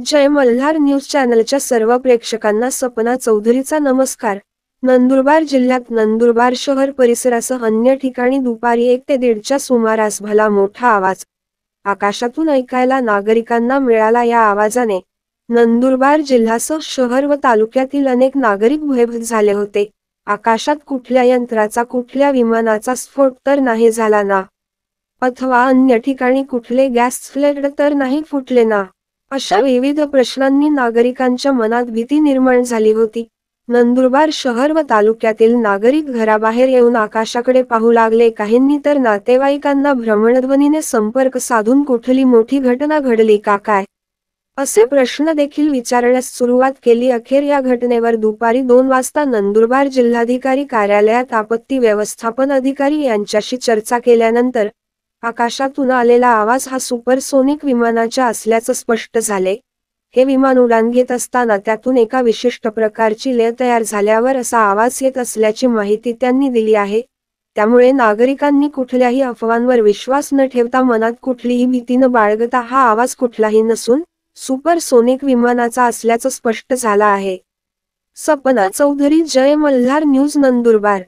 जय Malhar news चॅनलच्या सर्व प्रेक्षकांना सपना चौधरीचा नमस्कार। नंदुरबार जिल्ह्यात नंदुरबार शहर परिसरासह अन्य ठिकाणी दुपारी 1 ते 1:30च्या सुमारास भला मोठा आवाज आकाशातून ऐकायला नागरिकांना मिळाला। या आवाजाने नंदुरबार जिल्ह्यासह शहर व तालुक्यातील अनेक नागरिक भयभीत झाले होते। आकाशात कुठल्या यंत्राचा कुठल्या विमानाचा स्फोट तर नाही झाला ना, अथवा अन्य ठिकाणी कुठले गॅस सिलेंडर तर नाही फुटले ना, अशा विविध प्रश्नांनी नागरिकांच्या मनात भीती निर्माण झाली होती। नंदुरबार शहर व तालुक्यातील नागरिक घराबाहेर येऊन आकाशाकडे पाहू लागले। काहींनी तर नातेवाईकांना भ्रमणध्वनीने संपर्क साधून कुठली मोठी घटना घडली का काय असे प्रश्न देखील विचारण्यास सुरुवात केली। अखेर या घटनेवर दुपारी 2 वाजता नंदुरबार जिल्हाधिकारी कार्यालयात आपत्ती व्यवस्थापन अधिकारी यांच्याशी चर्चा केल्यानंतर आकाशातून आलेला आवाज हा सुपरसोनिक विमानाचा असल्याचे स्पष्ट झाले। हे विमान उडान घेत असताना त्यातून एका विशिष्ट प्रकारची लय तयार झाल्यावर असा आवाज येत असल्याची माहिती त्यांनी दिली आहे। त्यामुळे नागरिकांनी कुठल्याही अफवांवर विश्वास न ठेवता मनात कुठलीही भीती न बाळगता हा आवाज कुठलाही नसून सुपरसोनिक विमानाचा असल्याचे स्पष्ट झाला आहे। सपना चौधरी, जय मल्हार न्यूज, नंदुरबार।